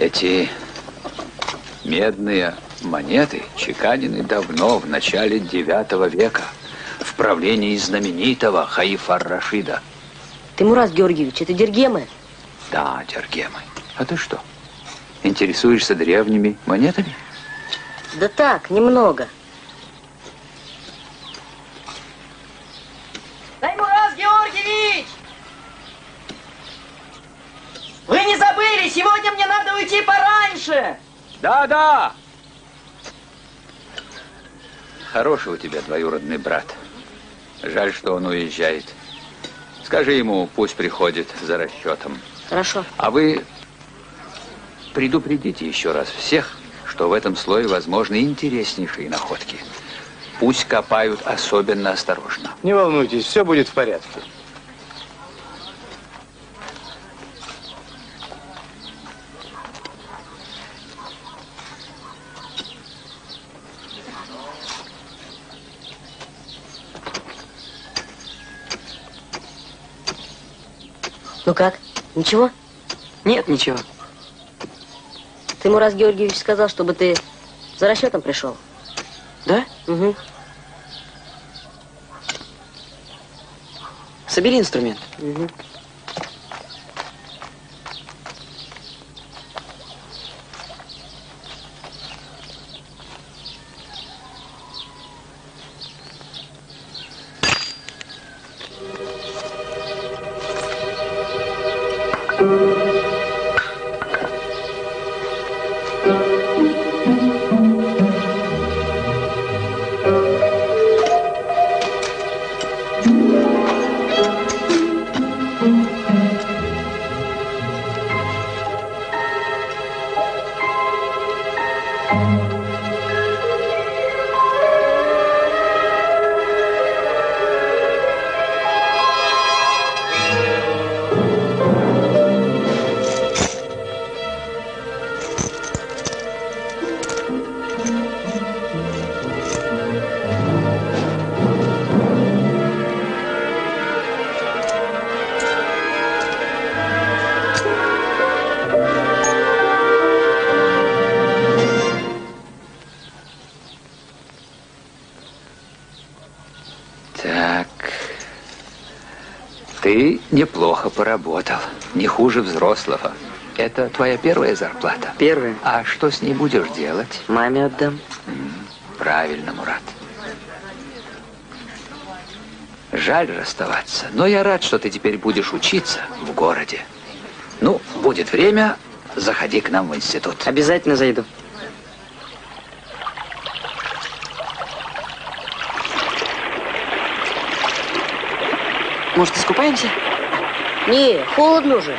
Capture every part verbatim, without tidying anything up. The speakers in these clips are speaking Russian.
Эти медные монеты чеканены давно, в начале девятого века, в правлении знаменитого хаифа ар-Рашида. Тимураз Георгиевич, это диргемы? Да, диргемы. А ты что, интересуешься древними монетами? Да так, немного. Тимураз Георгиевич! Вы не забыли? Сегодня мне надо уйти пораньше! Да, да! Хороший у тебя двоюродный брат. Жаль, что он уезжает. Скажи ему, пусть приходит за расчетом. Хорошо. А вы предупредите еще раз всех, что в этом слое возможны интереснейшие находки. Пусть копают особенно осторожно. Не волнуйтесь, все будет в порядке. Ну как? Ничего? Нет, ничего. Тимураз Георгиевич сказал, чтобы ты за расчетом пришел. Да? Угу. Собери инструмент. Угу. Ты неплохо поработал, не хуже взрослого. Это твоя первая зарплата? Первая. А что с ней будешь делать? Маме отдам. Правильно, Мурат. Жаль расставаться, но я рад, что ты теперь будешь учиться в городе. Ну, будет время, заходи к нам в институт. Обязательно зайду. Может, искупаемся? Не, холодно уже.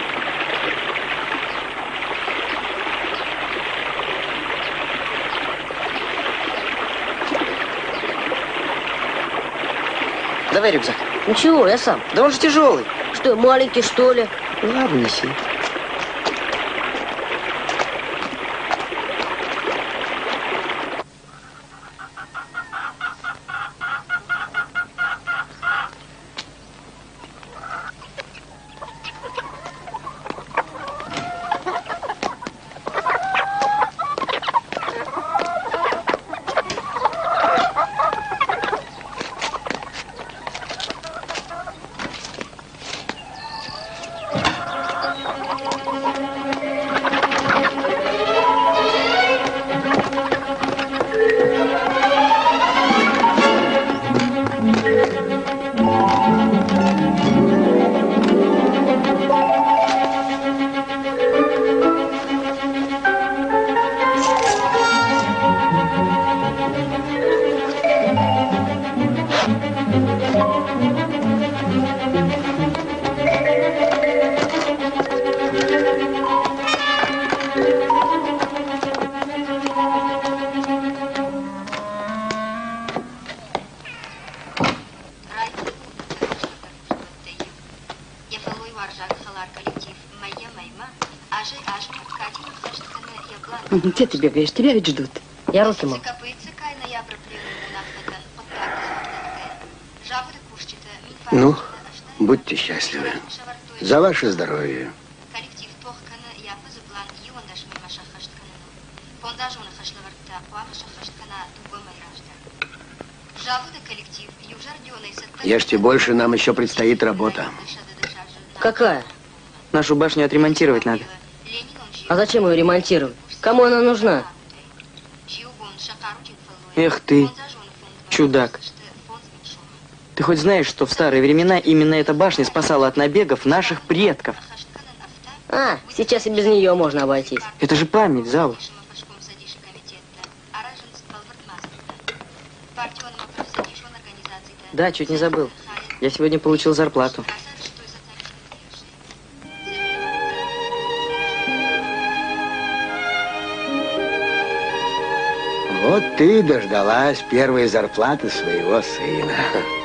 Давай рюкзак. Ничего, я сам. Да он же тяжелый. Что, маленький, что ли? Ладно, неси. Где ты бегаешь? Тебя ведь ждут. Я руки мыл. Ну, будьте счастливы. За ваше здоровье. Ешьте больше, нам еще предстоит работа. Какая? Нашу башню отремонтировать надо. А зачем ее ремонтировать? Кому она нужна? Эх ты, чудак. Ты хоть знаешь, что в старые времена именно эта башня спасала от набегов наших предков? А, сейчас и без нее можно обойтись. Это же память, Зава. Да, чуть не забыл. Я сегодня получил зарплату. Вот ты дождалась первой зарплаты своего сына.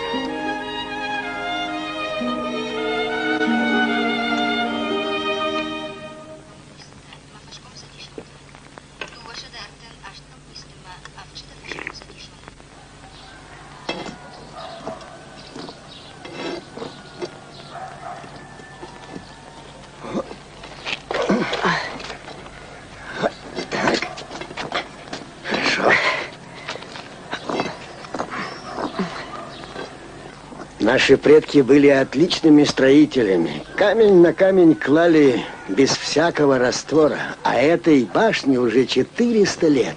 Наши предки были отличными строителями. Камень на камень клали без всякого раствора. А этой башне уже четыреста лет.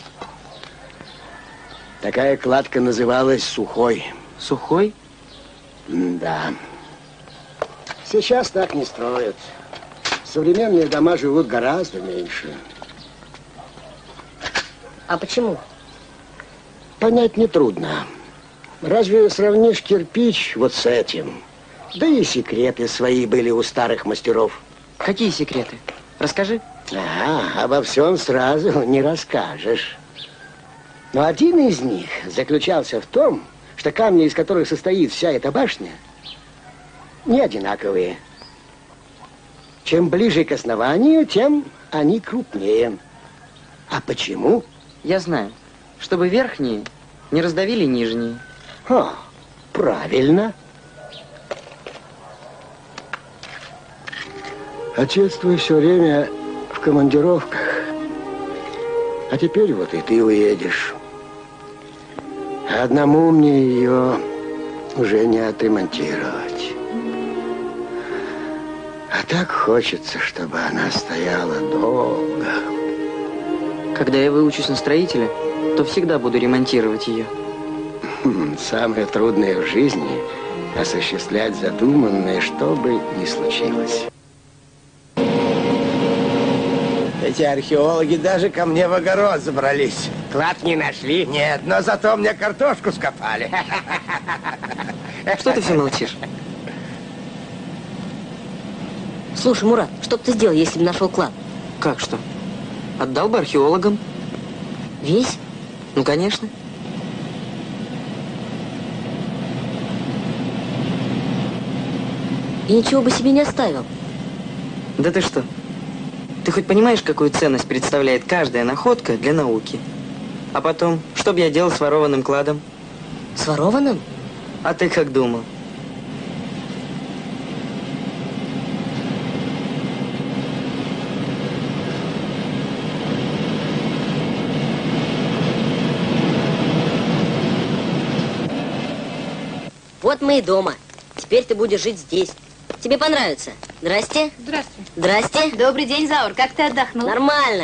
Такая кладка называлась сухой. Сухой? Да. Сейчас так не строят. Современные дома живут гораздо меньше. А почему? Понять нетрудно. Разве сравнишь кирпич вот с этим? Да и секреты свои были у старых мастеров. Какие секреты? Расскажи. А, обо всем сразу не расскажешь. Но один из них заключался в том, что камни, из которых состоит вся эта башня, не одинаковые. Чем ближе к основанию, тем они крупнее. А почему? Я знаю. Чтобы верхние не раздавили нижние. О, правильно. Отец твой все время в командировках. А теперь вот и ты уедешь. А одному мне ее уже не отремонтировать. А так хочется, чтобы она стояла долго. Когда я выучусь на строителя, то всегда буду ремонтировать ее. Самое трудное в жизни – осуществлять задуманное, что бы ни случилось. Эти археологи даже ко мне в огород забрались. Клад не нашли? Нет, но зато мне картошку скопали. Что ты все молчишь? Слушай, Мурат, что бы ты сделал, если бы нашел клад? Как что? Отдал бы археологам. Весь? Ну, конечно. И ничего бы себе не оставил. Да ты что? Ты хоть понимаешь, какую ценность представляет каждая находка для науки? А потом, что бы я делал с ворованным кладом? С ворованным? А ты как думал? Вот мы и дома. Теперь ты будешь жить здесь. Тебе понравится. Здрасте. Здравствуй. Здрасте. Добрый день, Заур. Как ты отдохнул? Нормально.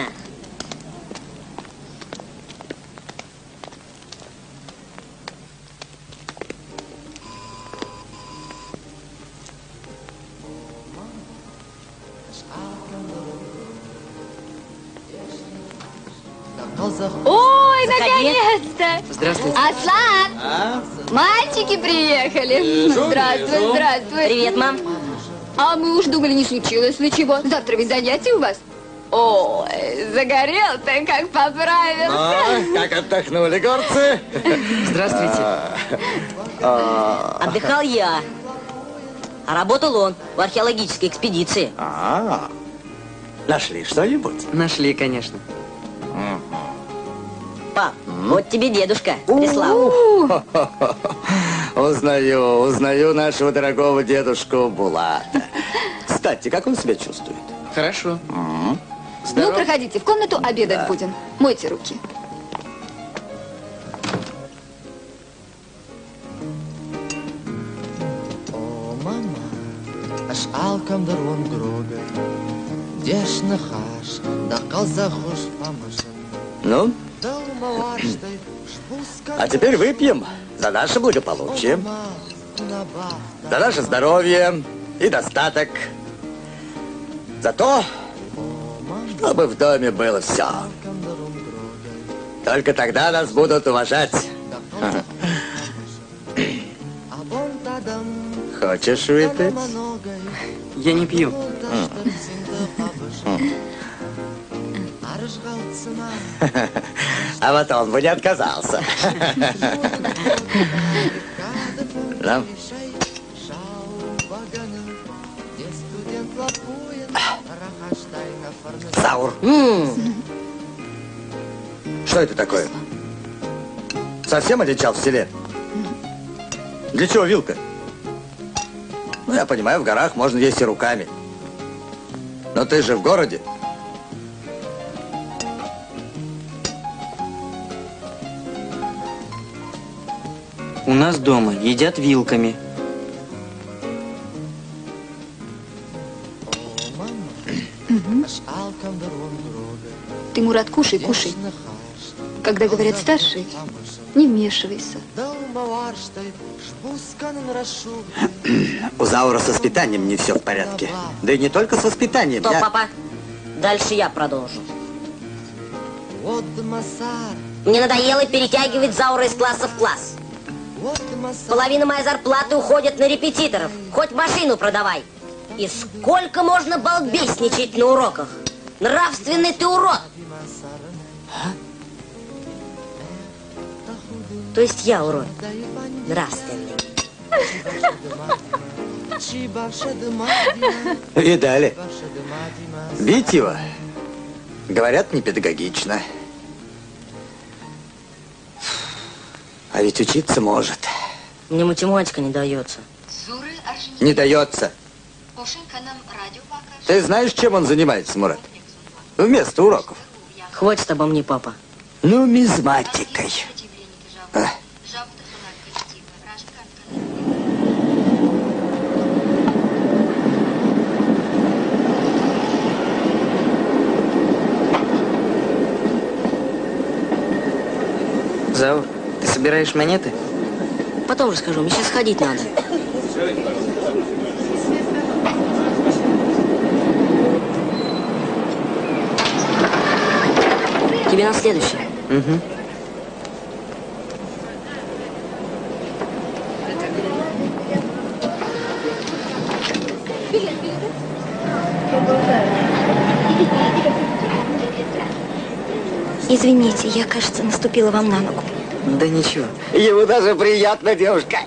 Ой, Заходи. наконец-то! Здравствуйте. Аслан! Мальчики приехали. Здравствуй, здравствуй. Привет, мам. А мы уж думали, не случилось ли чего. Завтра ведь занятия у вас. Ой, загорел ты, как поправился. А, как отдохнули горцы? Здравствуйте. Отдыхал я. А работал он в археологической экспедиции. А, нашли что-нибудь? Нашли, конечно. Пап, вот тебе дедушка прислал. Узнаю, узнаю нашего дорогого дедушку Булата. Кстати, как он себя чувствует? Хорошо. Ну, проходите в комнату, обедать да. будем. Мойте руки. О, мама, аш алкамдар он грога, деш нахаш, да казахуш помашен. Ну? А теперь выпьем за наше благополучие, за наше здоровье и достаток, за то, чтобы в доме было все. Только тогда нас будут уважать. Хочешь выпить? Я не пью. А вот он бы не отказался. Да? Заур. Mm. Что это такое? Совсем одичал в селе? Для чего вилка? Ну, я понимаю, в горах можно есть и руками. Но ты же в городе. У нас дома едят вилками. Угу. Ты, Мурат, кушай, кушай. Когда говорят старшие, не вмешивайся. У Заура с воспитанием не все в порядке. Да и не только с воспитанием. Стоп, я... папа. Дальше я продолжу. Мне надоело перетягивать Заура из класса в класс. Половина моей зарплаты уходит на репетиторов. Хоть машину продавай. И сколько можно балбесничать на уроках? Нравственный ты урод. А? То есть я урод. Нравственный. Видали? Бить его, говорят, не педагогично. А ведь учиться может. Мне математика не дается. Не дается. Ты знаешь, чем он занимается, Мурат? Вместо уроков. Хватит обо мне, папа. Нумизматикой. А. Заур, ты собираешь монеты? Потом расскажу, мне сейчас ходить надо. Тебе на следующее. Угу. Извините, я, кажется, наступила вам на ногу. Да ничего. Ему даже приятно, девушка.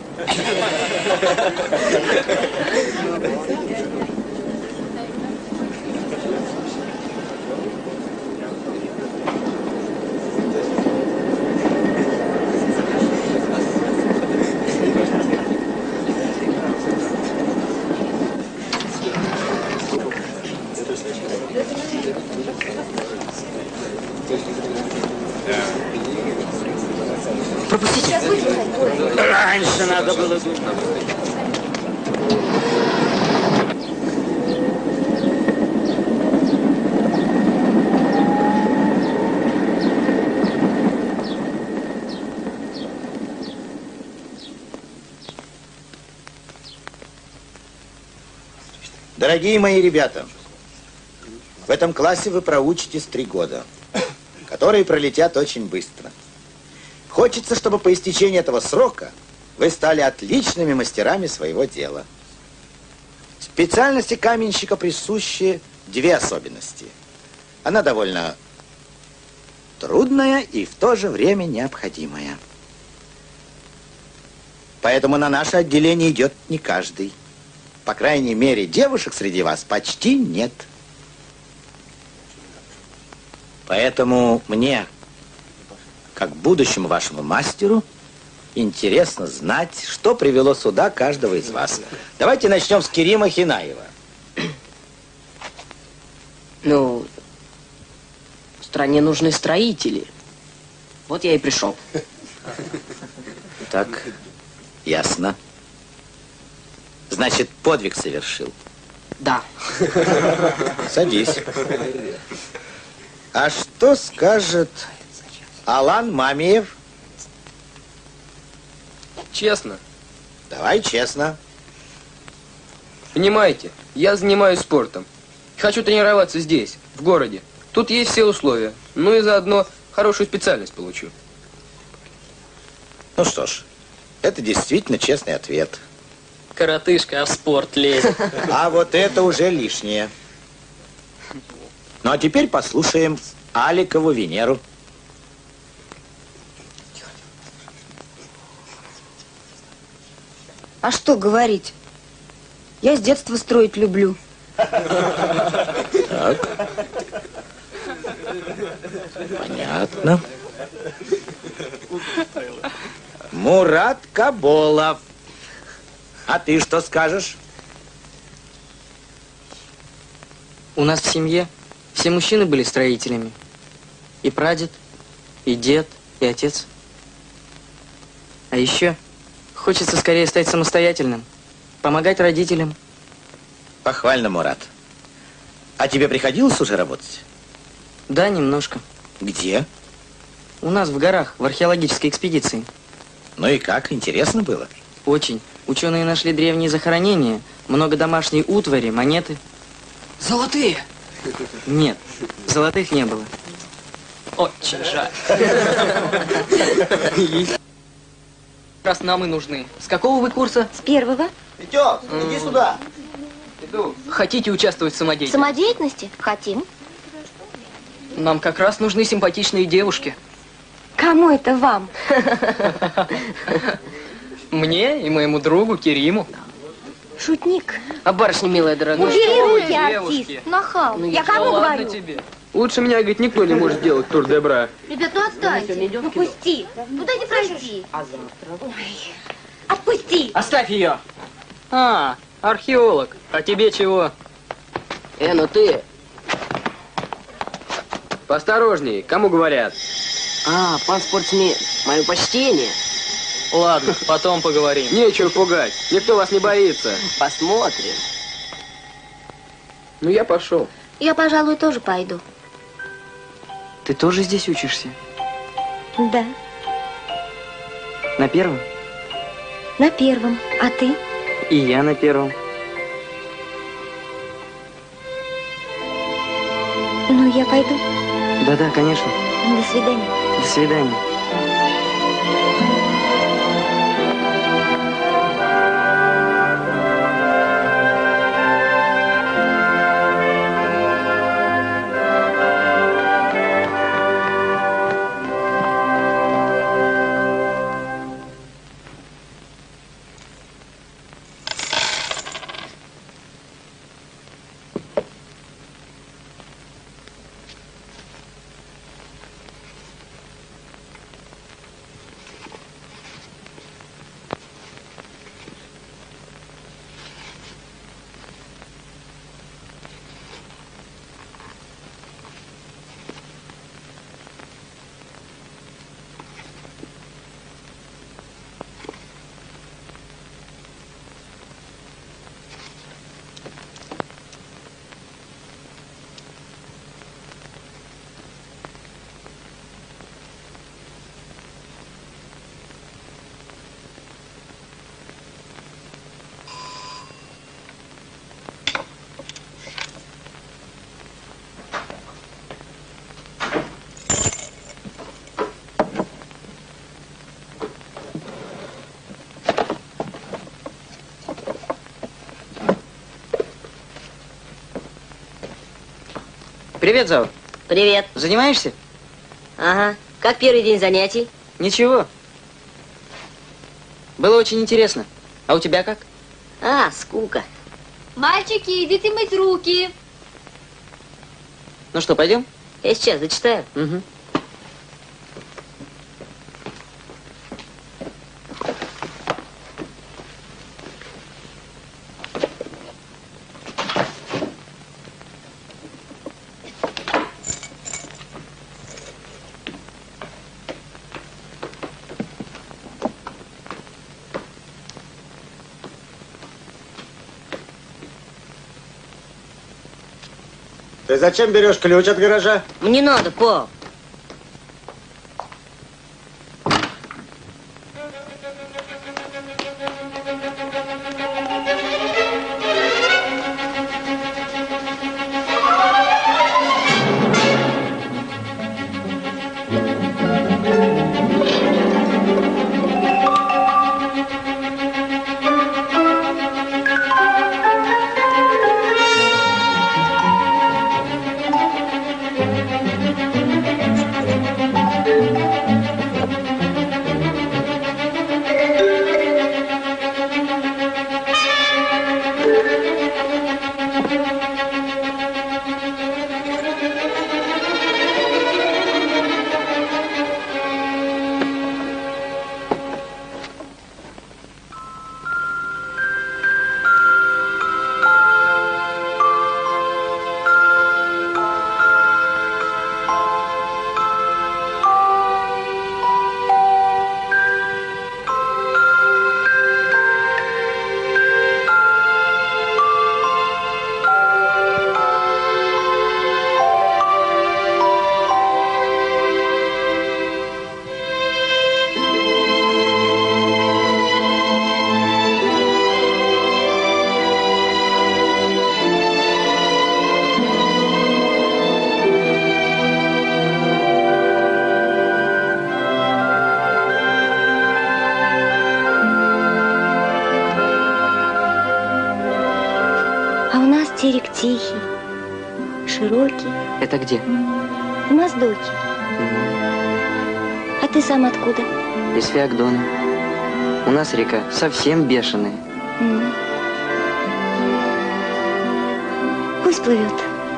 Пропустите. Раньше надо было думать. Дорогие мои ребята, в этом классе вы проучитесь три года, которые пролетят очень быстро. Хочется, чтобы по истечении этого срока вы стали отличными мастерами своего дела. Специальности каменщика присущи две особенности. Она довольно трудная и в то же время необходимая. Поэтому на наше отделение идет не каждый. По крайней мере, девушек среди вас почти нет. Поэтому мне, как будущему вашему мастеру, интересно знать, что привело сюда каждого из вас. Давайте начнем с Керима Хинаева. Ну, Стране нужны строители. Вот я и пришел. Так, ясно. Значит, подвиг совершил? Да. Садись. А что скажет Алан Мамиев? Честно. Давай честно. Понимаете, я занимаюсь спортом. Хочу тренироваться здесь, в городе. Тут есть все условия. Ну и заодно хорошую специальность получу. Ну что ж, это действительно честный ответ. Коротышка, а в спорт лезет. А вот это уже лишнее. Ну а теперь послушаем Аликову Венеру. А что говорить? Я с детства строить люблю. Так. Понятно. Мурат Каболов. А ты что скажешь? У нас в семье все мужчины были строителями. И прадед, и дед, и отец. А еще хочется скорее стать самостоятельным, помогать родителям. Похвально, Мурат. А тебе приходилось уже работать? Да, немножко. Где? У нас в горах, в археологической экспедиции. Ну и как, интересно было? Очень. Ученые нашли древние захоронения, много домашней утвари, монеты. Золотые? Нет, золотых не было. Очень жаль. Раз нам и нужны. С какого вы курса? С первого. Витек, иди сюда. Иду. Хотите участвовать в самодеятельности? Самодеятельности? Хотим. Нам как раз нужны симпатичные девушки. Кому это вам? Мне и моему другу Кериму. Шутник. А барышня, милая дорогая. Убери руки, девушки. артист. Нахал. Ну, Я что, кому ладно говорю? тебе. Лучше меня, говорит, никто не может делать тур де бра. Ребят, ну отстаньте. Ну пусти. Ну дай не пройти. Отпусти. Оставь ее. А, археолог. А тебе чего? Э, ну ты. Поосторожней, кому говорят? А, пан спортсмен. Мое почтение. Ладно, потом поговорим. Нечего пугать, никто вас не боится. Посмотрим. Ну, я пошел. Я, пожалуй, тоже пойду. Ты тоже здесь учишься? Да, На первом? на первом. А ты? И я на первом. Ну, я пойду. Да-да, конечно. До свидания. До свидания. Привет, Зау. Привет. Занимаешься? Ага. Как первый день занятий? Ничего. Было очень интересно. А у тебя как? А, скука. Мальчики, идите мыть руки. Ну что, пойдем? Я сейчас зачитаю. Угу. Ты зачем берешь ключ от гаража? Мне надо, пап. Терек тихий, широкий. Это где? В Моздоке. А ты сам откуда? Из Феогдона. У нас река совсем бешеная. М. Пусть плывет.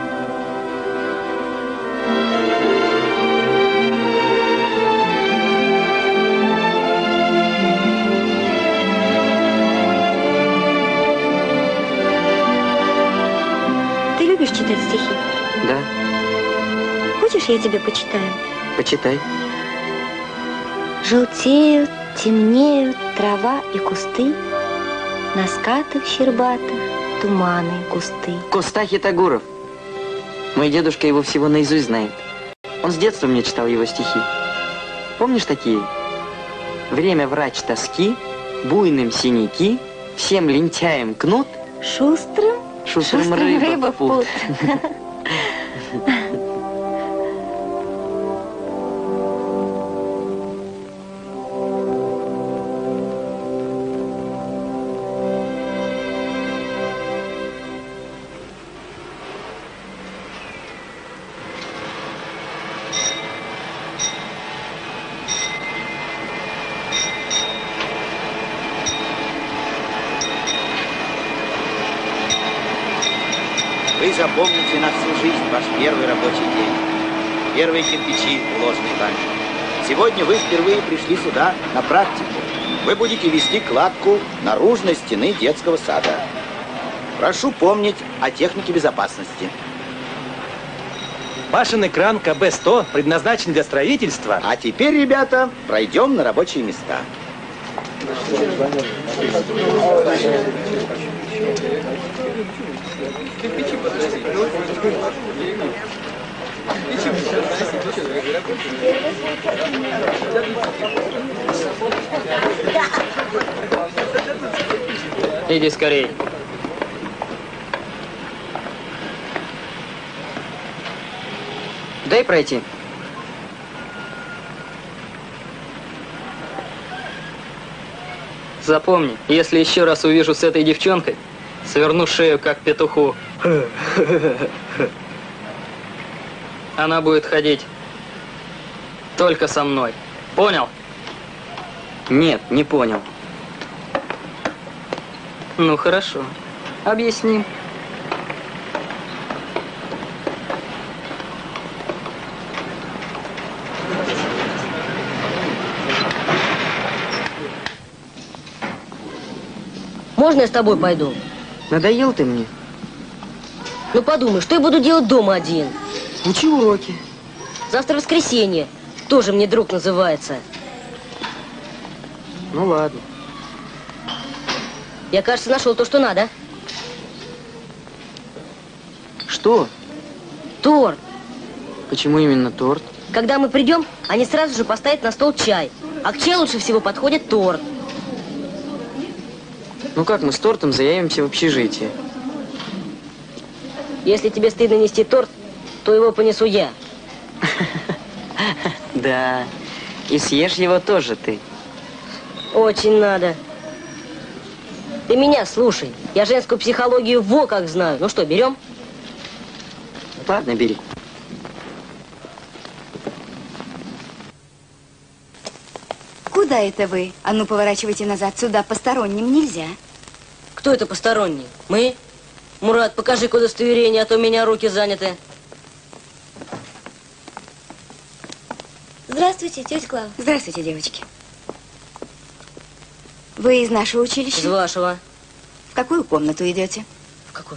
Ты любишь читать стихи? Да, Хочешь, я тебе почитаю? почитай. Желтеют, темнеют трава и кусты, на скатах щербатых туманы густы. Костахи Тагуров. Мой дедушка его всего наизусть знает. Он с детства мне читал его стихи. Помнишь такие? Время врач тоски, буйным синяки, всем лентяям кнут, Шустрым, шустрым, шустрым рыба, рыба в в пут. пут. Вы запомните на всю жизнь ваш первый рабочий день. Первые кирпичи, уложенные вами. Сегодня вы впервые пришли сюда на практику. Вы будете вести кладку наружной стены детского сада. Прошу помнить о технике безопасности. Башенный кран ка бэ сто предназначен для строительства. А теперь, ребята, пройдем на рабочие места. Иди скорей. Дай пройти. Запомни, если еще раз увижу с этой девчонкой, сверну шею, как петуху. Она будет ходить только со мной. Понял? Нет, не понял. Ну, хорошо. Объясни. Можно я с тобой пойду? Надоел ты мне? Ну подумай, что я буду делать дома один? Учи уроки. Завтра воскресенье. Тоже мне друг называется. Ну ладно. Я, кажется, нашел то, что надо. Что? Торт. Почему именно торт? Когда мы придем, они сразу же поставят на стол чай. А к чаю лучше всего подходит торт. Ну как мы с тортом заявимся в общежитие? Если тебе стыдно нести торт, то его понесу я. Да. И съешь его тоже ты. Очень надо. Ты меня слушай. Я женскую психологию во как знаю. Ну что, берем? Ладно, бери. Куда это вы? А ну, поворачивайте назад. Сюда посторонним нельзя. Кто это посторонний? Мы? Мурат, покажи-ка удостоверение, а то у меня руки заняты. Здравствуйте, тетя Клава. Здравствуйте, девочки. Вы из нашего училища? Из вашего. В какую комнату идете? В какую?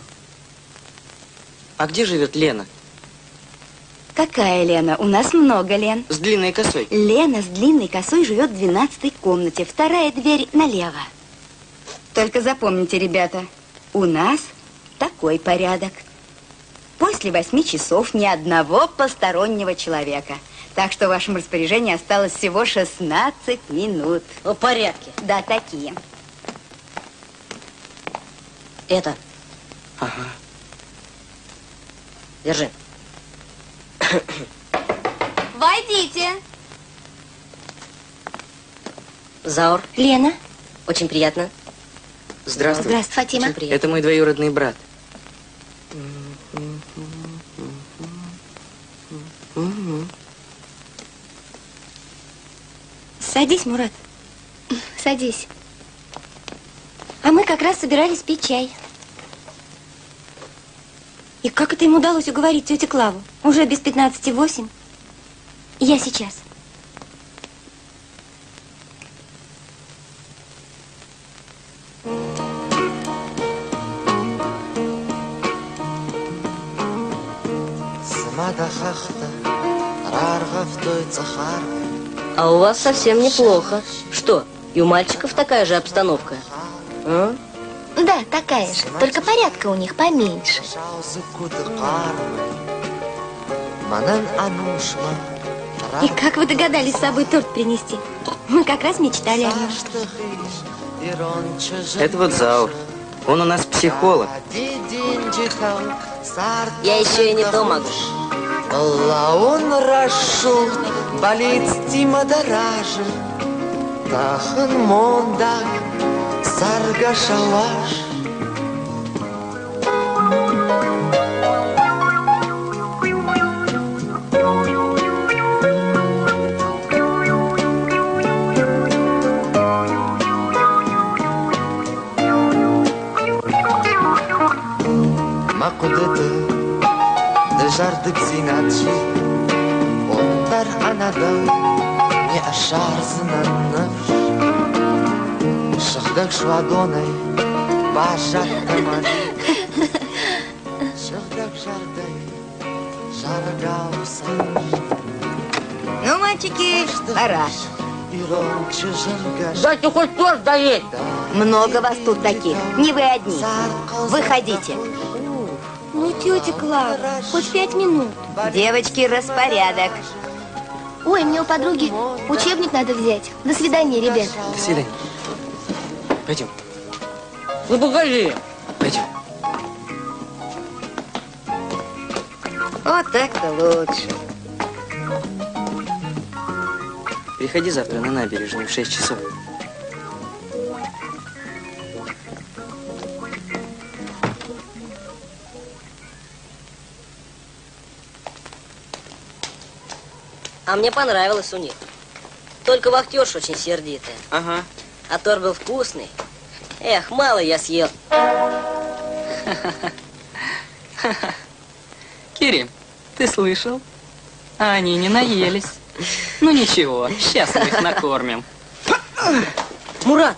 А где живет Лена? Какая Лена? У нас много Лен. С длинной косой. Лена с длинной косой живет в двенадцатой комнате. Вторая дверь налево. Только запомните, ребята, у нас такой порядок. После восьми часов ни одного постороннего человека. Так что в вашем распоряжении осталось всего шестнадцать минут. В порядке. Да, такие. Это. Ага. Держи. Войдите. Заур. Лена. Очень приятно. Здравствуй. Здравствуй, Фатима. Очень приятно. Это мой двоюродный брат. Садись, Мурат. Садись. А мы как раз собирались пить чай. И как это им удалось уговорить тетю Клаву? Уже без пятнадцати восемь. Я сейчас. А у вас совсем неплохо. Что, и у мальчиков такая же обстановка? А? Да, такая же. Только порядка у них поменьше. И как вы догадались с собой торт принести? Мы как раз мечтали о нем. Это вот Заур. Он у нас психолог. Я еще и не то могу. Он рашул, болит стима даражи, Тахан монда, сарга шалаш. Макудыты, дежардык зинатчи, Ондар анадал, не ашар зынанныш. Шахдак швадоной, бажак тамали, Шахдак жардай, жаргаусан. Ну, мальчики, пора. Дайте хоть торт доесть. Много вас тут таких. Не вы одни. Выходите. Ну, тетя Клава, хоть пять минут. Девочки, распорядок. Ой, мне у подруги учебник надо взять. До свидания, ребят. До свидания. Пойдем. Ну, погоди. Пойдем. Вот так-то лучше. Приходи завтра на набережную в шесть часов. А мне понравилось у них. Только вахтерша очень сердитая. Ага. А торт был вкусный. Эх, мало я съел. Кирим, ты слышал? А они не наелись. Ну ничего, сейчас мы их накормим. Мурат!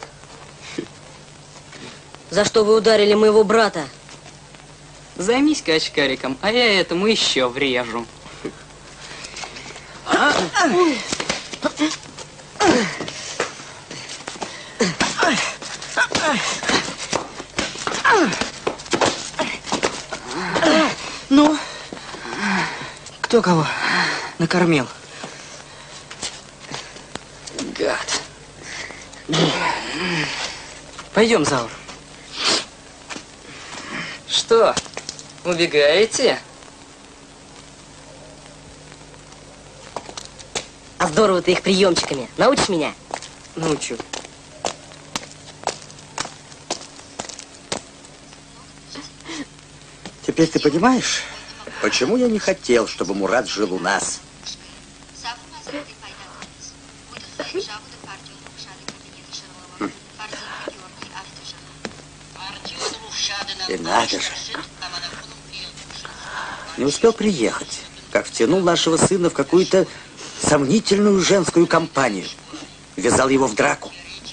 За что вы ударили моего брата? Займись-ка очкариком, а я этому еще врежу. Ну, кто кого накормил. Гад. Пойдем, Заур. Что, убегаете? А здорово ты их приемчиками. Научишь меня? Научу. Теперь ты понимаешь, почему я не хотел, чтобы Мурат жил у нас? И надо же. Не успел приехать, как втянул нашего сына в какую-то сомнительную женскую компанию. Ввязал его в драку.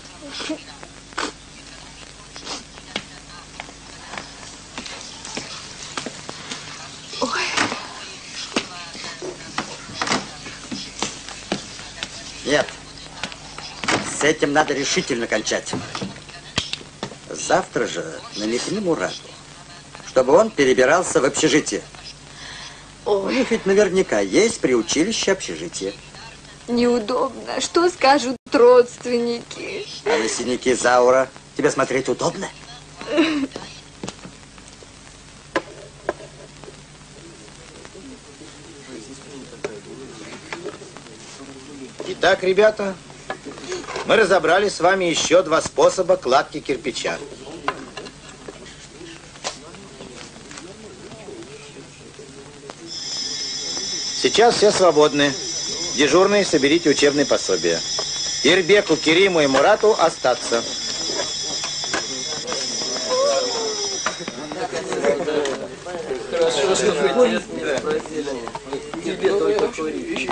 Нет, с этим надо решительно кончать. Завтра же намекни Мурату, чтобы он перебирался в общежитие. У них ведь наверняка есть при училище общежитие. Неудобно. Что скажут родственники? А на синяки Заура тебе смотреть удобно? Итак, ребята, мы разобрали с вами еще два способа кладки кирпича. Сейчас все свободны. Дежурные, соберите учебные пособия. Ирбеку, Кериму и Мурату остаться. Хорошо, что тебе только курить.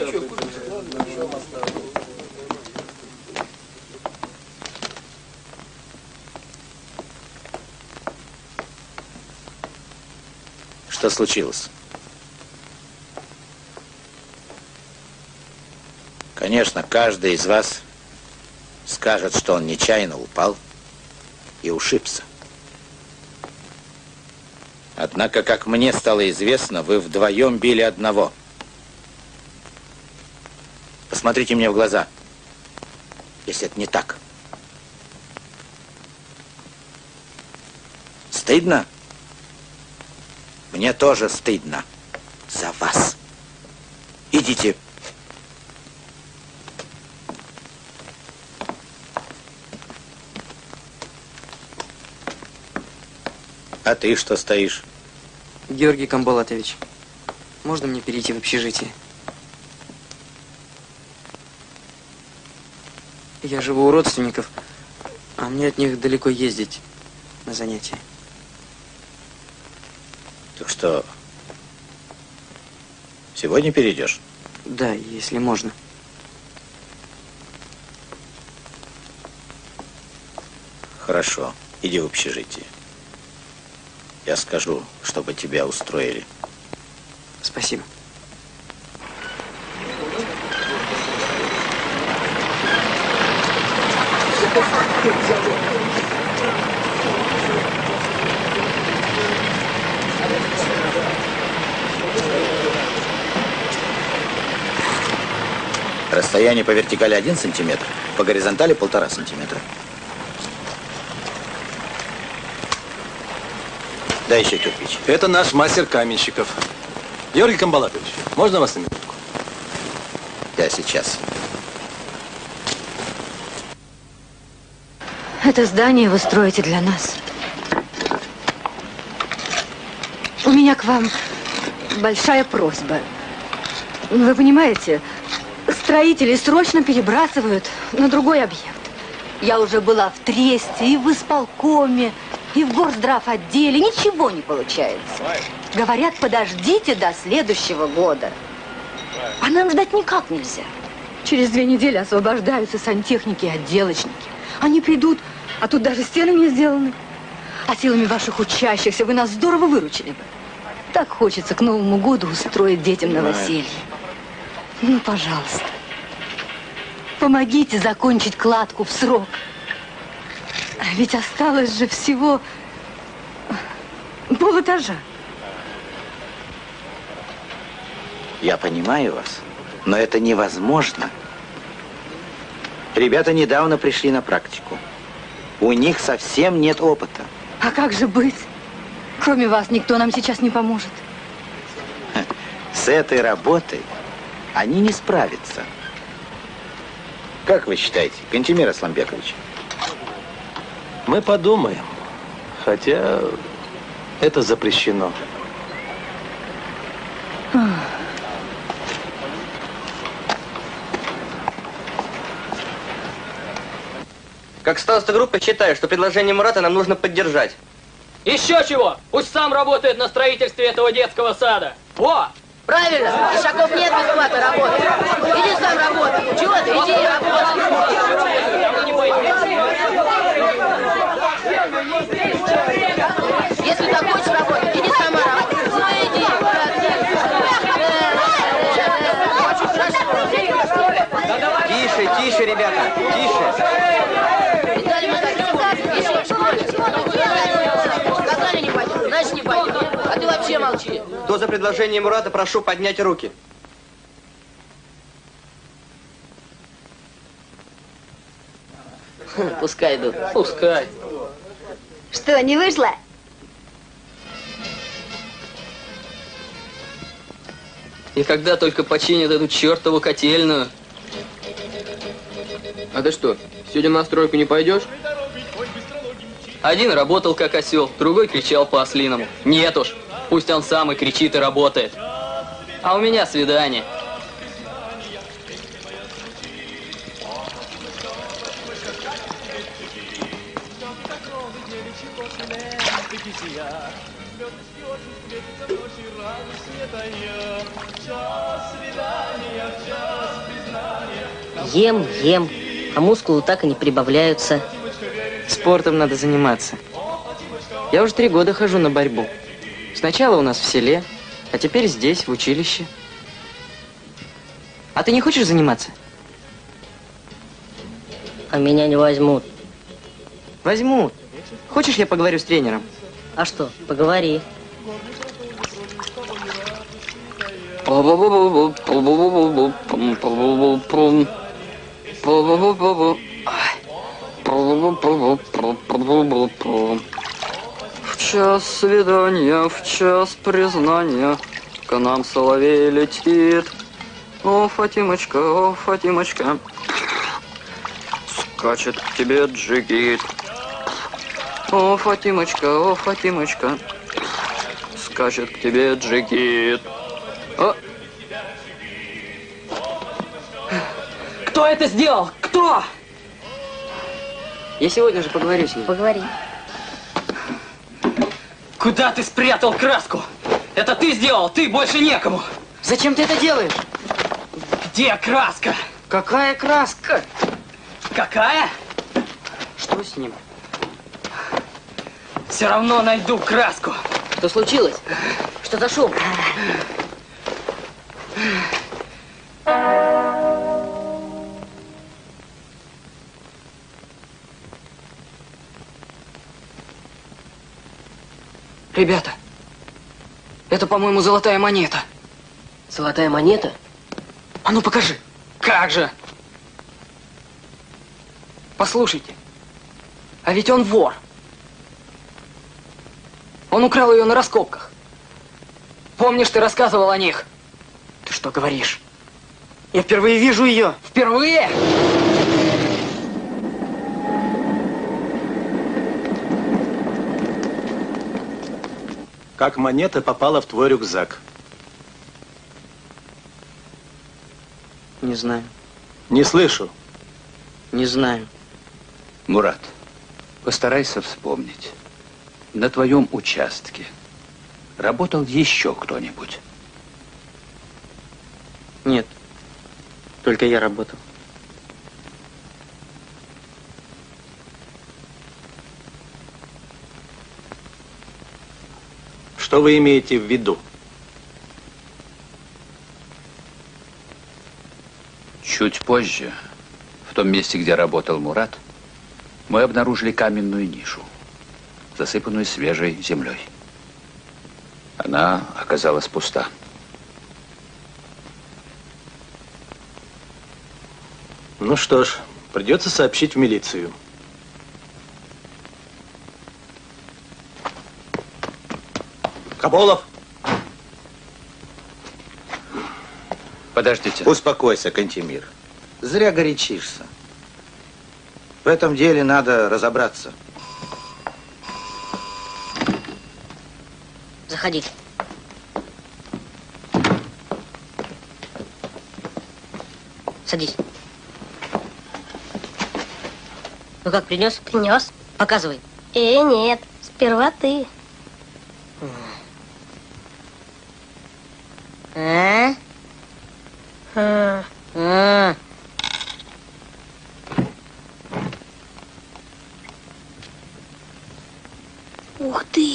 Что случилось? Конечно, каждый из вас скажет, что он нечаянно упал и ушибся. Однако, как мне стало известно, вы вдвоем били одного. Посмотрите мне в глаза, если это не так. Стыдно? Мне тоже стыдно за вас. Идите. А ты что стоишь? Георгий Камбалатович, можно мне перейти в общежитие? Я живу у родственников, а мне от них далеко ездить на занятия. Так что, сегодня перейдешь? Да, если можно. Хорошо, иди в общежитие. Я скажу, чтобы тебя устроили. Спасибо. Расстояние по вертикали один сантиметр, по горизонтали полтора сантиметра. Дай еще кирпич. Это наш мастер каменщиков. Георгий Камбалатович, можно вас на минутку? Я сейчас. Это здание вы строите для нас. У меня к вам большая просьба. Вы понимаете, строители срочно перебрасывают на другой объект. Я уже была в Тресте и в исполкоме, и в горздрав отделе. Ничего не получается. Говорят, подождите до следующего года. А нам ждать никак нельзя. Через две недели освобождаются сантехники и отделочники. Они придут, а тут даже стены не сделаны. А силами ваших учащихся вы нас здорово выручили бы. Так хочется к Новому году устроить детям новоселье. Ну, пожалуйста, помогите закончить кладку в срок. А ведь осталось же всего полэтажа. Я понимаю вас, но это невозможно. Ребята недавно пришли на практику. У них совсем нет опыта. А как же быть? Кроме вас никто нам сейчас не поможет. С этой работой они не справятся. Как вы считаете, Кантемир Асламбекович? Мы подумаем. Хотя это запрещено. Как староста группы считаю, что предложение Мурата нам нужно поддержать. Еще чего? Пусть сам работает на строительстве этого детского сада. Во! Правильно! Ишаков нет без мата работы. Иди сам работай. Чего ты? Иди работай. Если так хочешь работать, иди сама работай. Ну иди. Тише, тише, ребята, тише. Виталий Макарович, если в школе сказали не пойдем, значит не пойдем. А ты вообще молчи. Кто за предложение Мурата, прошу поднять руки. Пускай идут. Пускай. Что, не вышло? И когда только починят эту чертову котельную. А ты что, сегодня на стройку не пойдешь? Один работал как осел, другой кричал по-ослиному. Нет уж, пусть он сам и кричит, и работает. А у меня свидание. Ем, ем, а мускулы так и не прибавляются. Спортом надо заниматься. Я уже три года хожу на борьбу. Сначала у нас в селе, а теперь здесь, в училище. А ты не хочешь заниматься? А меня не возьмут. Возьмут. Хочешь, я поговорю с тренером? А что, поговори. В час свидания, в час признания к нам соловей летит. О, Фатимочка, о, Фатимочка, скачет к тебе джигит. О, Фатимочка, о, Фатимочка, скачет к тебе джигит. О! Кто это сделал? Кто? Я сегодня же поговорю с ним. Поговори. Куда ты спрятал краску? Это ты сделал, ты, больше некому. Зачем ты это делаешь? Где краска? Какая краска? Какая? Что с ним? Все равно найду краску. Что случилось? Что за шум? Ребята, это, по-моему, золотая монета. Золотая монета? А ну покажи. Как же? Послушайте, а ведь он вор. Он украл ее на раскопках. Помнишь, ты рассказывал о них? Ты что говоришь? Я впервые вижу ее. Впервые? Как монета попала в твой рюкзак? Не знаю. Не слышу. Не знаю. Мурат, постарайся вспомнить. На твоем участке работал еще кто-нибудь? Нет. Только я работал. Что вы имеете в виду? Чуть позже, в том месте, где работал Мурат, мы обнаружили каменную нишу, засыпанную свежей землей. Она оказалась пуста. Ну что ж, придется сообщить в милицию. Каболов! Подождите. Успокойся, Кантемир. Зря горячишься. В этом деле надо разобраться. Заходи. Садись. Ну как, принес? Принес. Показывай. Э, нет, сперва ты. А? А. А. Ух ты!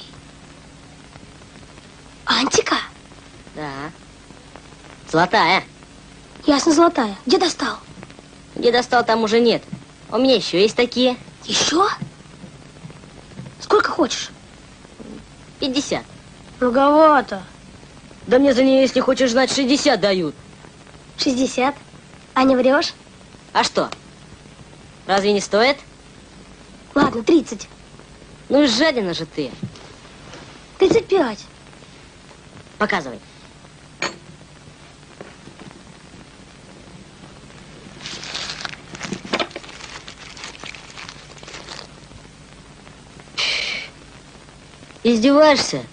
Антика? Да. Золотая. Ясно, золотая. Где достал? Где достал, там уже нет. У меня еще есть такие. Еще? Сколько хочешь? Пятьдесят. Многовато. Да мне за нее, если хочешь знать, шестьдесят дают. Шестьдесят? А не врешь? А что? Разве не стоит? Ладно, тридцать. Ну и жадина же ты. Тридцать пять. Показывай. Издеваешься?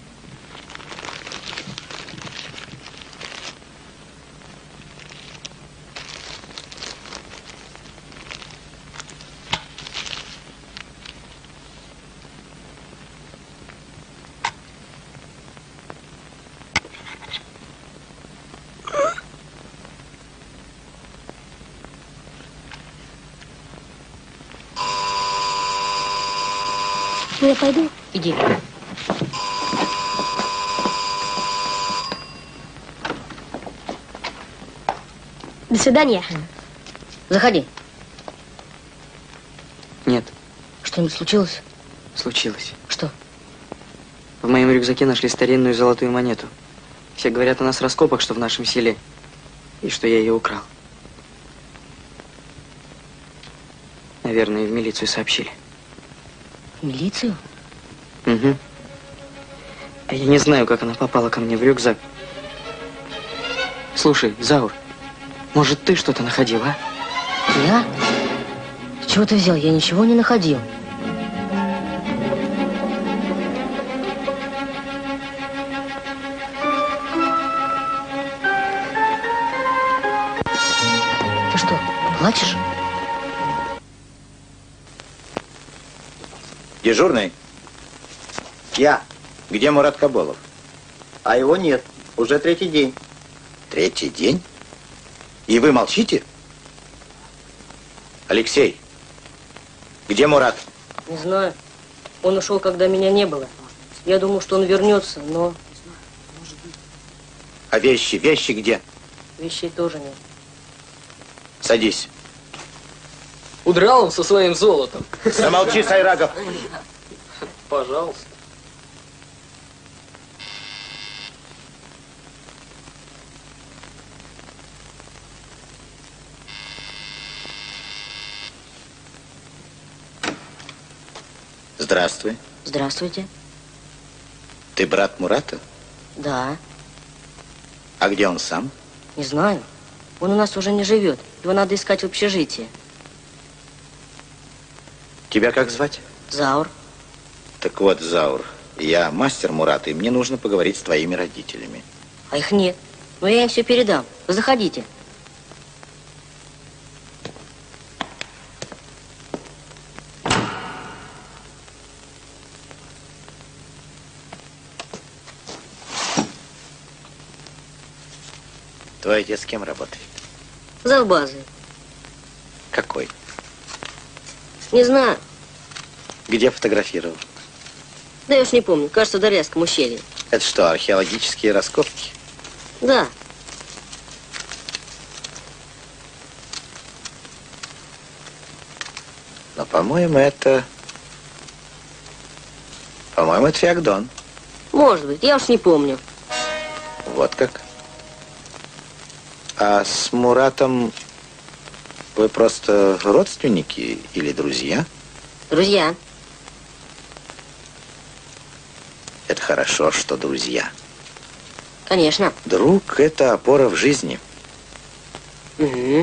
Ну, я пойду. Иди. До свидания. Заходи. Нет. Что-нибудь случилось? Случилось. Что? В моем рюкзаке нашли старинную золотую монету. Все говорят о нас раскопок, что в нашем селе. И что я ее украл. Наверное, и в милицию сообщили. В милицию? Угу. А я не знаю, как она попала ко мне в рюкзак. Слушай, Заур, может, ты что-то находил, а? Я? С чего ты взял? Я ничего не находил. Ты что, плачешь? Дежурный? Я. Где Мурат Каболов? А его нет. Уже третий день. Третий день? И вы молчите? Алексей, где Мурат? Не знаю. Он ушел, когда меня не было. Я думал, что он вернется, но А вещи? Вещи где? вещей тоже нет. Садись. Удрал он со своим золотом. Замолчи, Сайрагов. Пожалуйста. Здравствуй. Здравствуйте. Ты брат Мурата? Да, А где он сам? не знаю. Он у нас уже не живет. Его надо искать в общежитии. Тебя как звать? Заур. Так вот, Заур, я мастер Мурата, и мне нужно поговорить с твоими родителями. А их нет. Но я им все передам. Вы заходите. Твой отец кем работает? Завбазой. Какой? Не знаю. Где фотографировал? Да я уж не помню. Кажется, в Дарьяцком ущелье. Это что, археологические раскопки? Да. Но, по-моему, это... По-моему, это Феогдон. Может быть. Я уж не помню. Вот как. А с Муратом Вы просто родственники или друзья? Друзья. Это хорошо, что друзья. Конечно. Друг – это опора в жизни. Угу.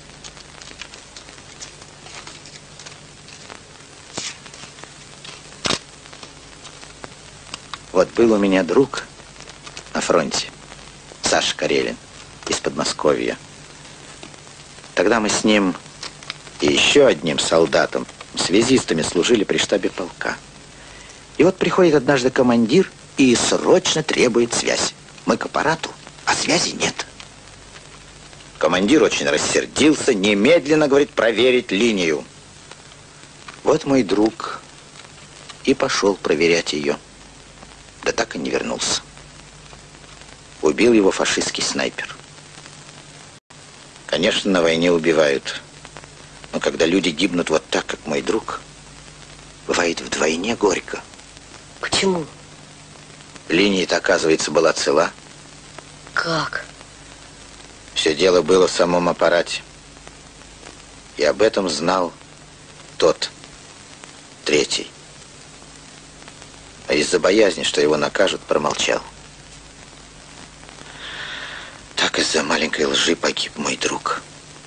Вот был у меня друг на фронте, Саша Карелин, из Подмосковья. Тогда мы с ним и еще одним солдатом, связистами, служили при штабе полка. И вот приходит однажды командир и срочно требует связь. Мы к аппарату, а связи нет. Командир очень рассердился, немедленно, говорит, проверить линию. Вот мой друг и пошел проверять ее. Да так и не вернулся. Убил его фашистский снайпер. Конечно, на войне убивают. Но когда люди гибнут вот так, как мой друг, бывает вдвойне горько. Почему? Линия-то, оказывается, была цела. Как? Все дело было в самом аппарате. И об этом знал тот, третий. А из-за боязни, что его накажут, промолчал. Так из-за маленькой лжи погиб мой друг.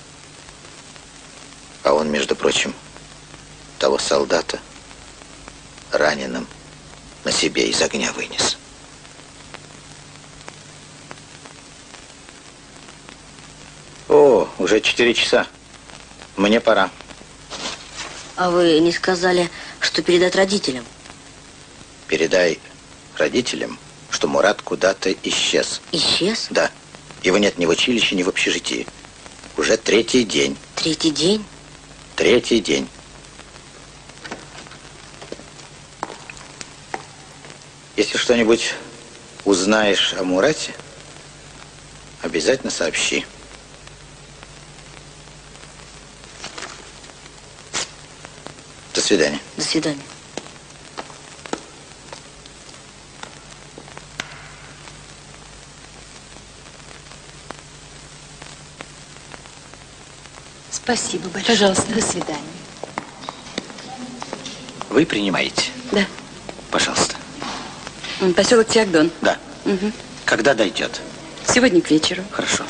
А он, между прочим, того солдата раненым на себе из огня вынес. О, уже четыре часа. Мне пора. А вы не сказали, что передать родителям? Передай родителям, что Мурат куда-то исчез. Исчез? Да. Его нет ни в училище, ни в общежитии. Уже третий день. Третий день? Третий день. Если что-нибудь узнаешь о Мурате, обязательно сообщи. До свидания. До свидания. Спасибо большое. Пожалуйста. До свидания. Вы принимаете? Да. Пожалуйста. Поселок Тиагдон. Да. Угу. Когда дойдет? Сегодня к вечеру. Хорошо.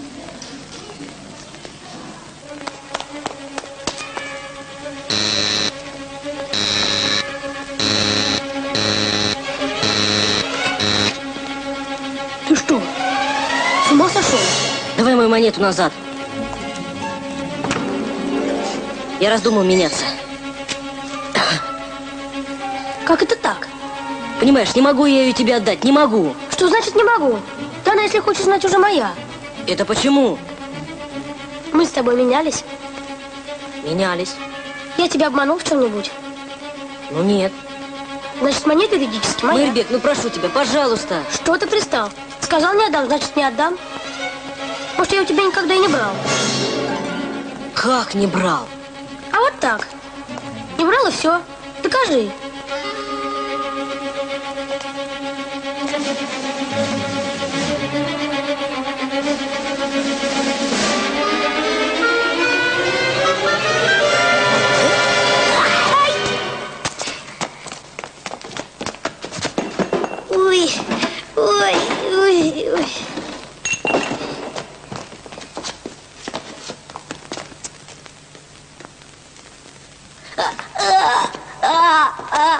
Ты что, с ума сошел? Давай мою монету назад. Я раздумал меняться. Как это так? Понимаешь, не могу я ее тебе отдать, не могу. Что значит не могу? Да она, если хочешь знать, уже моя. Это почему? Мы с тобой менялись. Менялись. Я тебя обманул в чем-нибудь? Ну нет. Значит, монета юридически моя. Мэрбек, ну прошу тебя, пожалуйста. Что ты пристал? Сказал не отдам, значит не отдам. Может, я у тебя никогда и не брал. Как не брал? А вот так. Не брал и все. Докажи. Ой, ой, ой, ой. А, а, а,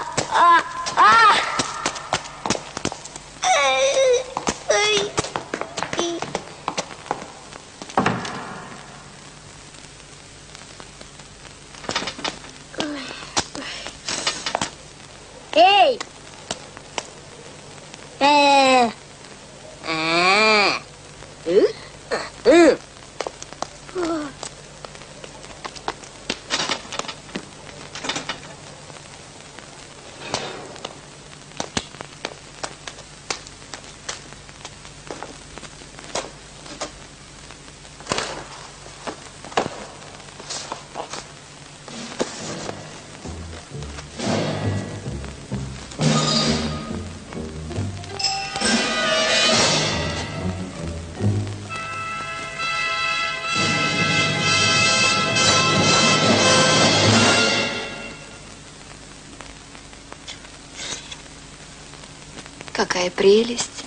какая прелесть.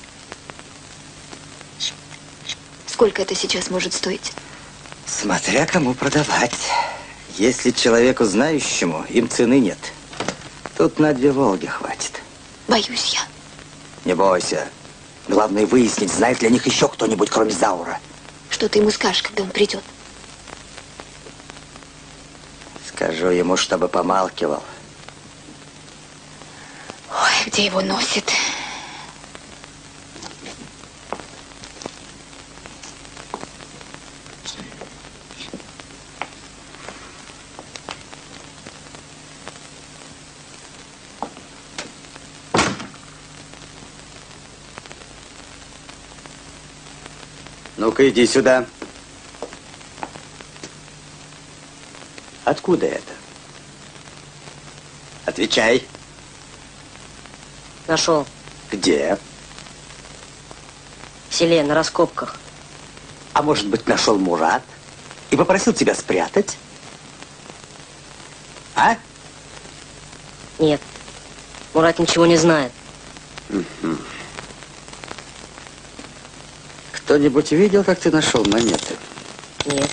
Сколько это сейчас может стоить? Смотря кому продавать. Если человеку знающему, им цены нет. Тут на две Волги хватит. Боюсь я. Не бойся. Главное выяснить, знает ли о них еще кто-нибудь, кроме Заура. Что ты ему скажешь, когда он придет? Скажу ему, чтобы помалкивал. Ой, где его носит? Ну-ка, иди сюда. Откуда это? Отвечай. Нашел. Где? В селе, на раскопках. А может быть, нашел Мурат и попросил тебя спрятать? А? Нет. Мурат ничего не знает. Угу. Кто-нибудь видел, как ты нашел монеты? Нет.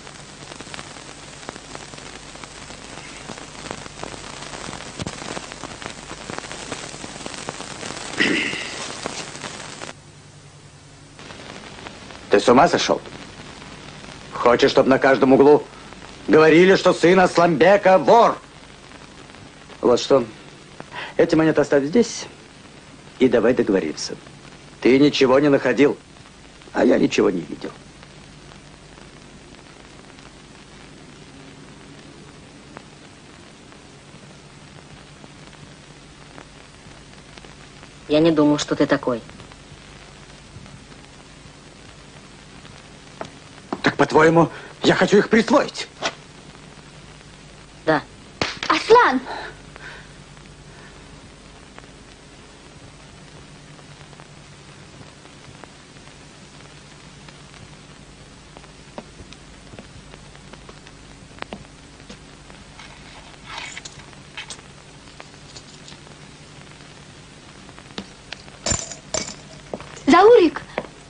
Ты с ума сошел? Хочешь, чтобы на каждом углу говорили, что сын Асламбека вор? Вот что. Эти монеты оставь здесь и давай договориться. Ты ничего не находил, а я ничего не видел. Я не думал, что ты такой. Так, по-твоему, я хочу их присвоить? Да. Аслан! Заурик!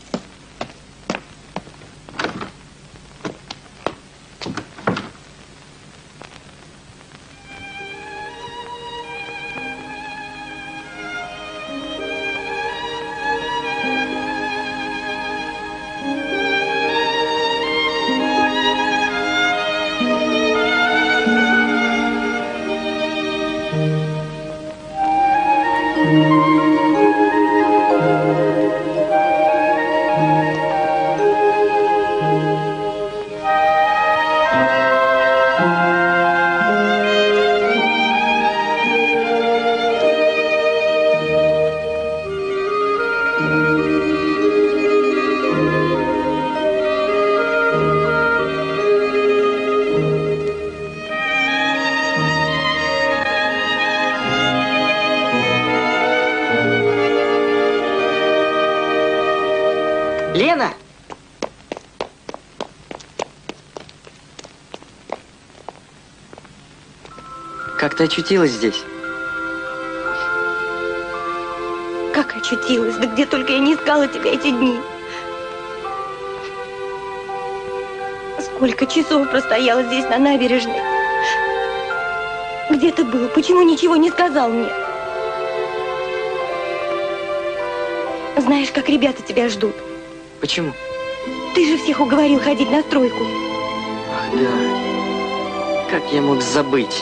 Лена! Как ты очутилась здесь? Как очутилась? Да где только я не искала тебя эти дни. Сколько часов простояла здесь на набережной. Где ты был? Почему ничего не сказал мне? Знаешь, как ребята тебя ждут. Почему? Ты же всех уговорил ходить на стройку. Ах, да. Как я мог забыть?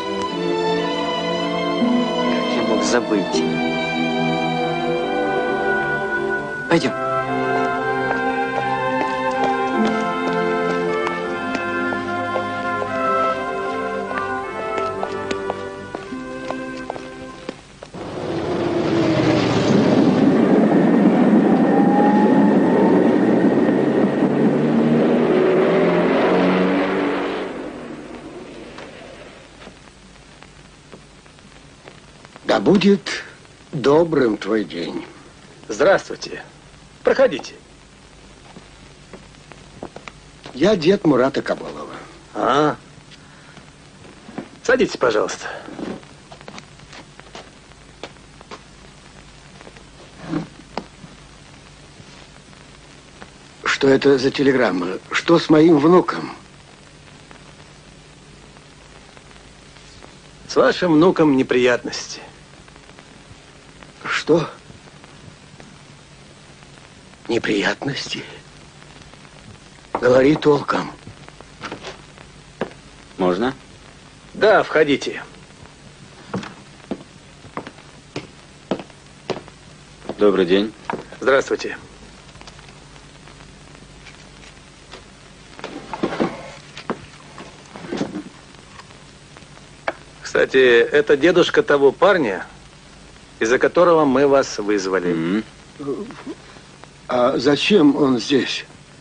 Как я мог забыть? Пойдем. Да будет добрым твой день. Здравствуйте. Проходите. Я дед Мурата Кабулова. А, садитесь, пожалуйста. Что это за телеграмма? Что с моим внуком? С вашим внуком неприятности. Что? Неприятности? Говори толком. Можно? Да, входите. Добрый день. Здравствуйте. Кстати, это дедушка того парня, из-за которого мы вас вызвали. Mm-hmm. А зачем он здесь?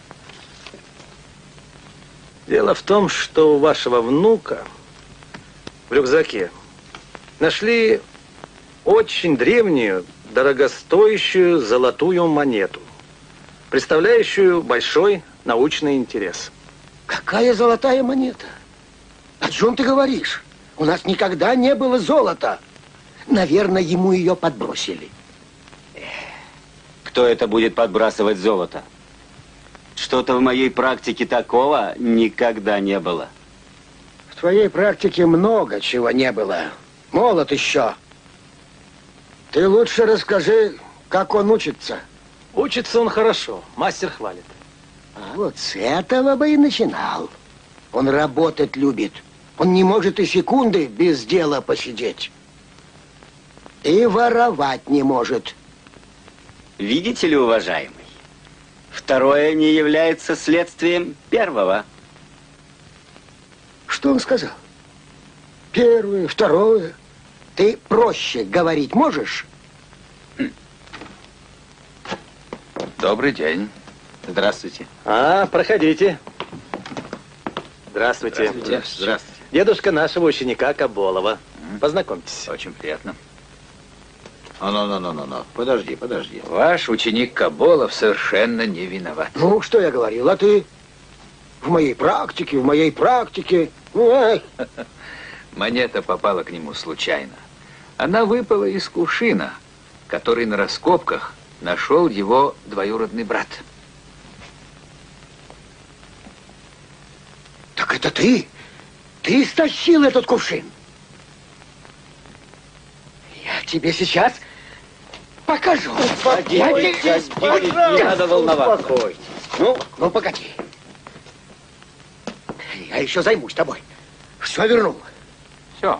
Дело в том, что у вашего внука в рюкзаке нашли очень древнюю, дорогостоящую золотую монету, представляющую большой научный интерес. Какая золотая монета? О чем ты говоришь? У нас никогда не было золота. Наверное, ему ее подбросили. Кто это будет подбрасывать золото? Что-то в моей практике такого никогда не было. В твоей практике много чего не было. Молод еще. Ты лучше расскажи, как он учится. Учится он хорошо, мастер хвалит. А вот с этого бы и начинал. Он работать любит. Он не может и секунды без дела посидеть. И воровать не может. Видите ли, уважаемый, второе не является следствием первого. Что он сказал? Первое, второе. Ты проще говорить можешь? Добрый день. Здравствуйте. А, проходите. Здравствуйте. Здравствуйте. Здравствуйте. Дедушка нашего ученика Каболова. Познакомьтесь. Очень приятно. Ну-ну-ну-ну-ну. Подожди, подожди. Ваш ученик Каболов совершенно не виноват. Ну, что я говорил, а ты? В моей практике, в моей практике. Ой. Монета попала к нему случайно. Она выпала из кувшина, который на раскопках нашел его двоюродный брат. Так это ты? Ты стащил этот кувшин? Я тебе сейчас покажу. Успокойтесь, я тебе... не надо волноваться. Успокойтесь. Ну, ну, погоди. Я еще займусь тобой. Все вернул. Все.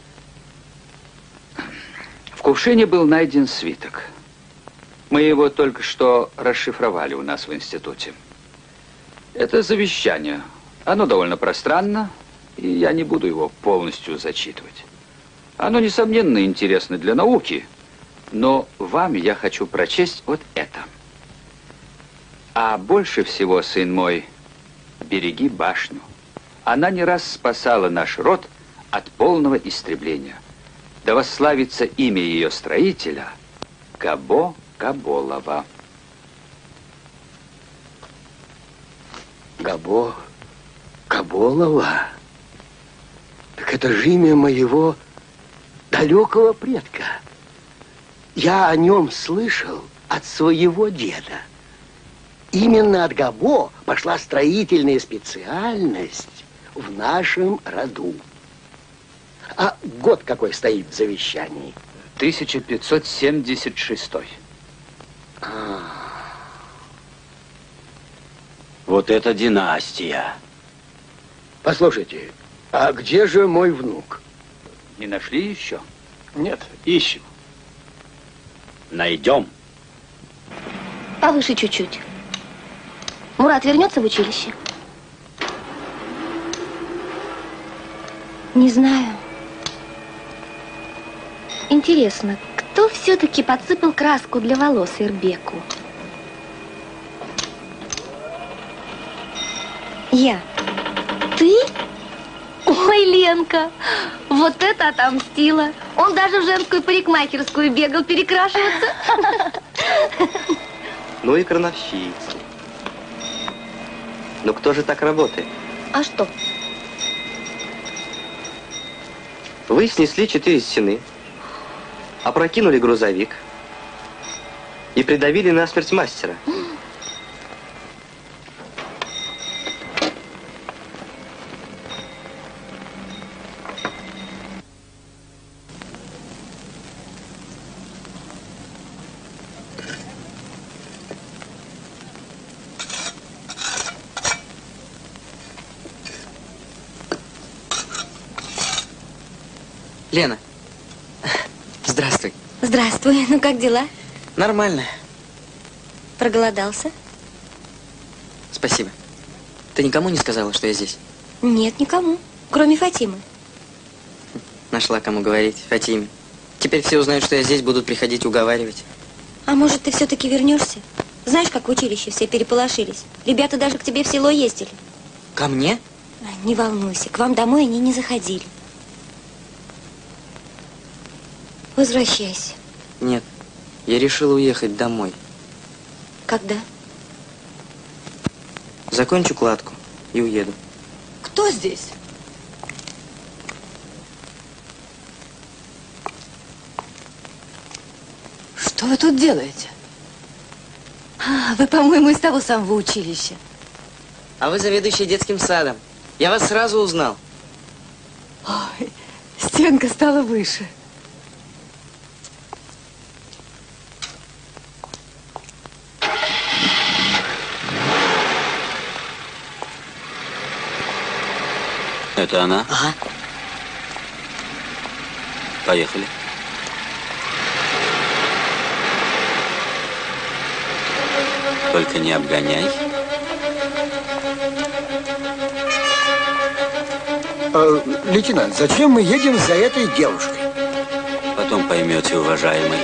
В кувшине был найден свиток. Мы его только что расшифровали у нас в институте. Это завещание. Оно довольно пространно, и я не буду его полностью зачитывать. Оно, несомненно, интересно для науки, но вам я хочу прочесть вот это. А больше всего, сын мой, береги башню. Она не раз спасала наш род от полного истребления. Да восславится имя ее строителя Кабо Каболова. Габо Каболова? Так это же имя моего далекого предка. Я о нем слышал от своего деда. Именно от Габо пошла строительная специальность в нашем роду. А год какой стоит в завещании? тысяча пятьсот семьдесят шестой. А. Вот это династия. Послушайте, а где же мой внук? Не нашли еще? Нет, ищем. Найдем. Повыше чуть-чуть. Мурат вернется в училище? Не знаю. Интересно, кто все-таки подсыпал краску для волос Ирбеку? Я. Ты? Ой, Ленка, вот это отомстила. Он даже в женскую парикмахерскую бегал перекрашиваться. Ну и крановщица. Но кто же так работает? А что? Вы снесли четыре стены, опрокинули грузовик и придавили насмерть мастера. Лена. Здравствуй. Здравствуй. Ну, как дела? Нормально. Проголодался? Спасибо. Ты никому не сказала, что я здесь? Нет, никому. Кроме Фатимы. Нашла кому говорить. Фатиме. Теперь все узнают, что я здесь, будут приходить уговаривать. А может, ты все-таки вернешься? Знаешь, как в училище все переполошились. Ребята даже к тебе в село ездили. Ко мне? Не волнуйся, к вам домой они не заходили. Возвращайся. Нет, я решила уехать домой. Когда? Закончу кладку и уеду. Кто здесь? Что вы тут делаете? А, вы, по-моему, из того самого училища. А вы заведующий детским садом. Я вас сразу узнал. Ой, стенка стала выше. Это она? Ага. Поехали. Только не обгоняй. А, лейтенант, зачем мы едем за этой девушкой? Потом поймете, уважаемый.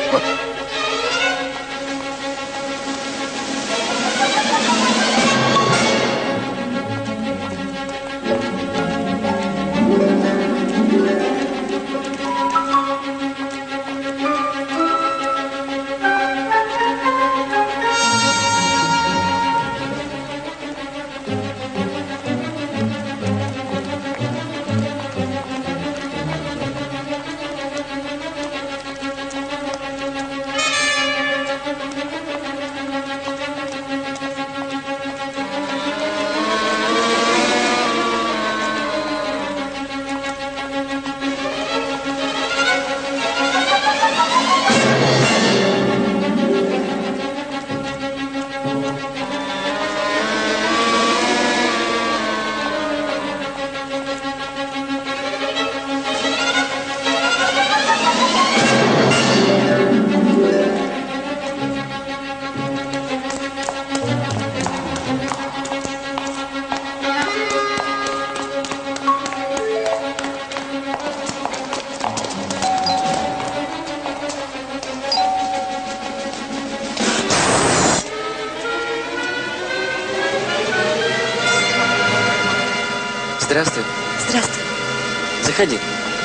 Здравствуй. Здравствуй. Заходи.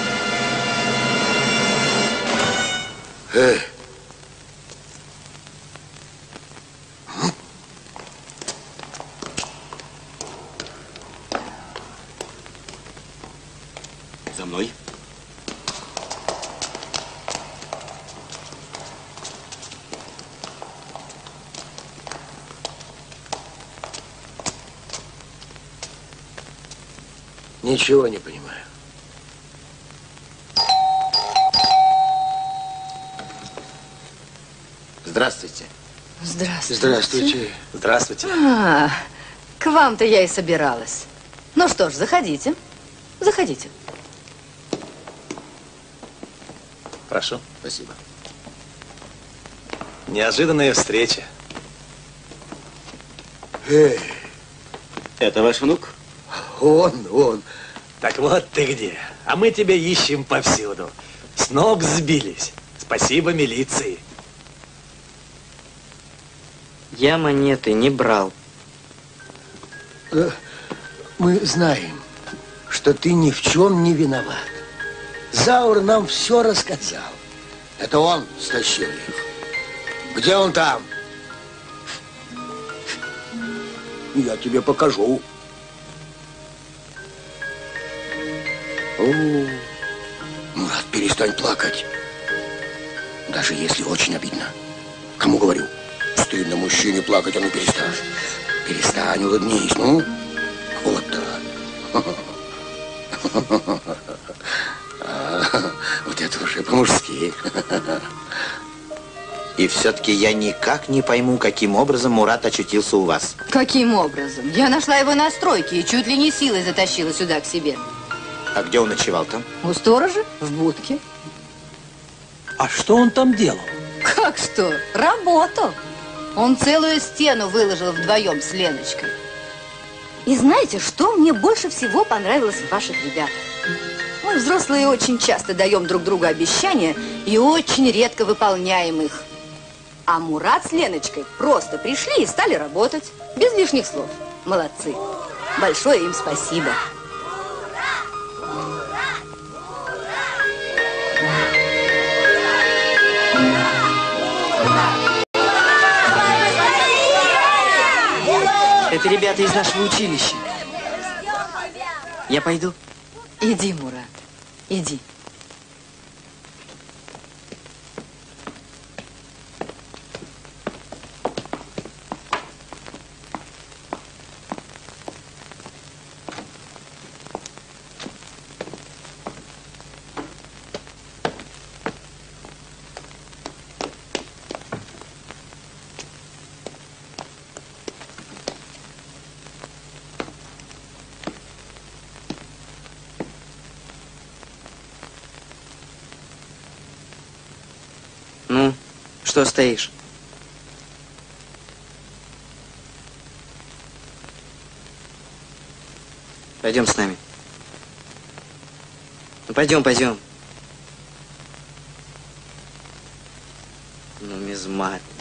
Эй. За мной. Ничего не понимаю. Здравствуйте. Здравствуйте. Здравствуйте. Здравствуйте. А, к вам-то я и собиралась. Ну что ж, заходите. Заходите. Прошу. Спасибо. Неожиданная встреча. Эй. Это ваш внук? Он, он. Так вот ты где. А мы тебя ищем повсюду. С ног сбились. Спасибо милиции. Я монеты не брал. Мы знаем, что ты ни в чем не виноват. Заур нам все рассказал. Это он стащил их. Где он там? Я тебе покажу. О, Мурат, перестань плакать. Даже если очень обидно. Кому говорю? Стыдно мужчине плакать, а ну перестань. Перестань, улыбнись, ну. Вот так. Вот это уже по-мужски. И все-таки я никак не пойму, каким образом Мурат очутился у вас. Каким образом? Я нашла его на стройке и чуть ли не силой затащила сюда к себе. А где он ночевал там? У сторожа в будке. А что он там делал? Как что? Работал. Он целую стену выложил вдвоем с Леночкой. И знаете, что мне больше всего понравилось в ваших ребятах? Мы, взрослые, очень часто даем друг другу обещания и очень редко выполняем их. А Мурат с Леночкой просто пришли и стали работать. Без лишних слов. Молодцы. Большое им спасибо. Это ребята из нашего училища. Я пойду? Иди, Мурат, иди. Ну, что стоишь? Пойдем с нами. Ну, пойдем, пойдем. Нумизмат.